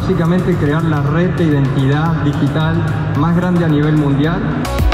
básicamente crear la red de identidad digital más grande a nivel mundial.